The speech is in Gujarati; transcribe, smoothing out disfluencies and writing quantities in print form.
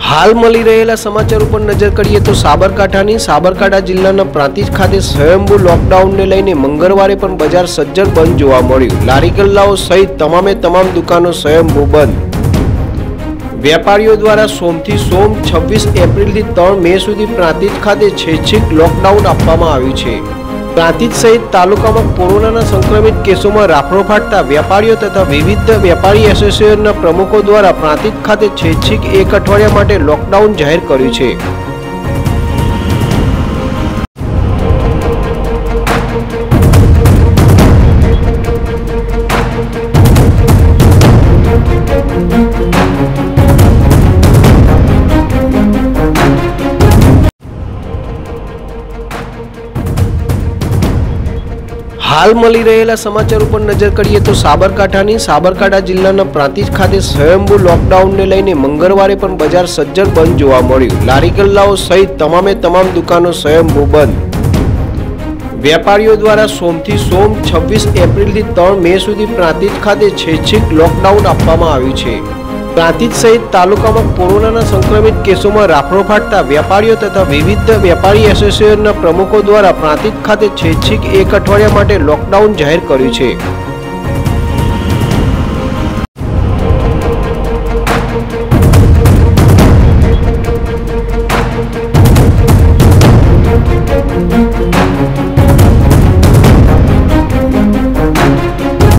हाल मળી રહેલા સમાચાર ઉપર નજર કરીએ તો સાબરકાંઠા જિલ્લાના પ્રાંતિજ ખાતે સ્વયંભૂ લોકડાઉનને લઈને મંગળવારે પણ બજાર સજ્જડ બંધ જોવા મળ્યું। લારી ગલ્લાઓ સહિત તમામ દુકાનો સ્વયંભૂ બંધ। વેપારીઓ દ્વારા સોમથી સોમ 26 એપ્રિલથી 3 મે સુધી પ્રાંતિજ ખાતે છેક લોકડાઉન આપવામાં આવ્યું છે। પ્રાંતિજ સહિત તાલુકામાં કોરોનાના સંક્રમિત કેસોમાં રાફડો ફાટતા વેપારીઓ તથા વિવિધ વેપારી એસોસિએશનના પ્રમુખો દ્વારા પ્રાંતિજ ખાતે છેક 1 અઠવાડિયા માટે લોકડાઉન જાહેર કર્યું છે। हाल मળી રહેલા સમાચાર ઉપર નજર કરીએ તો સાબરકાંઠા જિલ્લાના પ્રાંતિજ ખાતે સ્વયંભૂ લોકડાઉનને લઈને મંગળવારે પણ બજાર સજ્જડ બંધ જોવા મળ્યું। લારી ગલ્લાઓ સહિત તમામ દુકાનો સ્વયંભૂ બંધ। વેપારીઓ દ્વારા સોમથી સોમ 26 એપ્રિલથી 3 મે સુધી પ્રાંતિજ ખાતે છેક લોકડાઉન આપવામાં આવ્યું છે। પ્રાંતિજ સહિત તાલુકામાં કોરોનાના સંક્રમિત કેસોમાં રાફડો ફાટતા વેપારીઓ તથા વિવિધ વેપારી એસોસિએશનના પ્રમુખો દ્વારા પ્રાંતિજ ખાતે છેક 1 અઠવાડિયા માટે લોકડાઉન જાહેર કર્યું છે।